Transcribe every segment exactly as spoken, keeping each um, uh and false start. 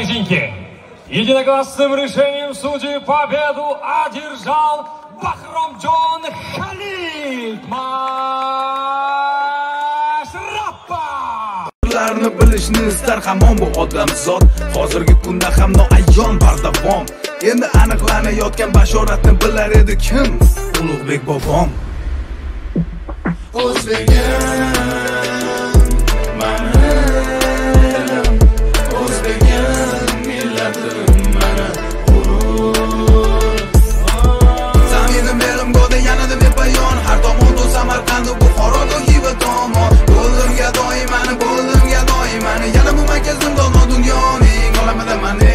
поединке. Единогласным решением судей победу одержал Bahramjon Khalil Mashrappa. Larni bilishni istar hamon bu odam zot. Hozirgi kunda ham noayon bardavom. Endi aniqlanayotgan bashoratni bilar edi kim? Ulug'bek bobom. O'zbegim mana elim, o'zbegim millatim mana g'urur. Zaminim elim go'da yanada bepayon, har tomonda Samarqand u Buxoro Xiva tomon. Bo'ldim gadoy mani, bo'ldim gadoy mani, yana bu markazim dono dunyoning olamida mani.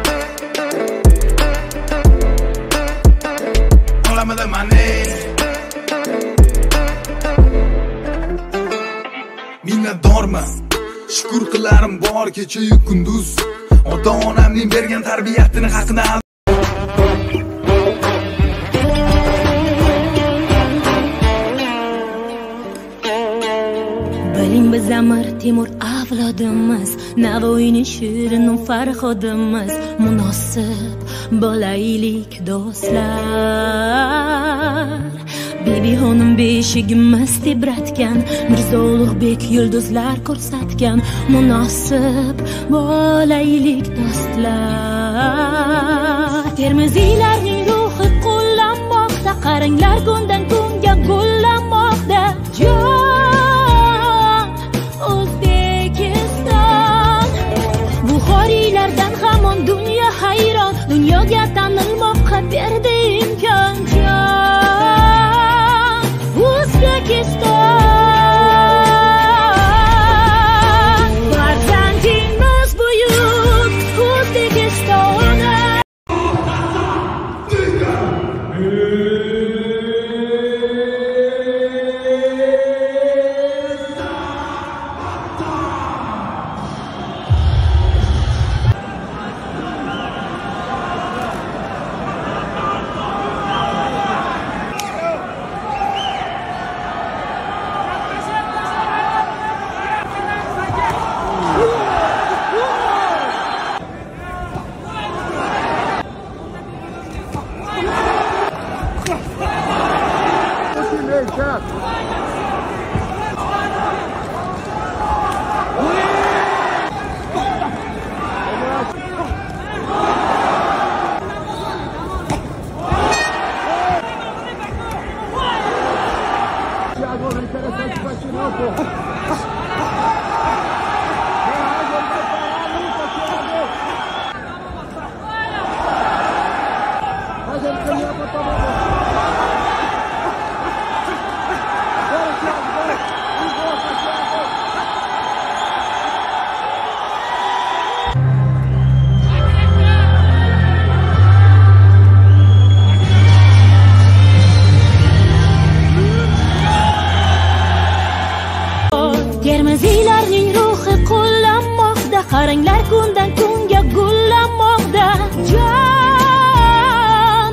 Olamida mani. Minnatdorman, shukr qilarim bor kecha-yu kunduz. Ota-onamning bergan tarbiyatini haqida Biling biz Amir Temur avlodimiz, Navoiyning shirin farhodimiz. Munosib bo'laylik do'stlar. Bibi xonim beshigimiz tebratgan, Mirzo Ulug'bek yulduzlar ko'rsatgan. Munosib bo'laylik do'stlar. Termiziylarning ruhi qo'llanmoqda, qaranglar kundan kunga gullanmoqda. Jon O'zbekiston, Buxoriylardan hamon dunyo hayron, dunyoga tanilmoqqa berdi imkon. Jon O'zbekiston, farzandingiz buyuk O'zbekiston. Termiziylarning ruhi qo'llanmoqda, qaranglar kundan kunga gullanmoqda. Jon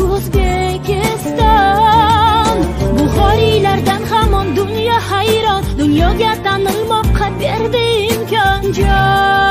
O'zbekiston, Buxoriylardan hamon dunyo hayron, dunyoga tanilmoqqa berdi imkon. Jon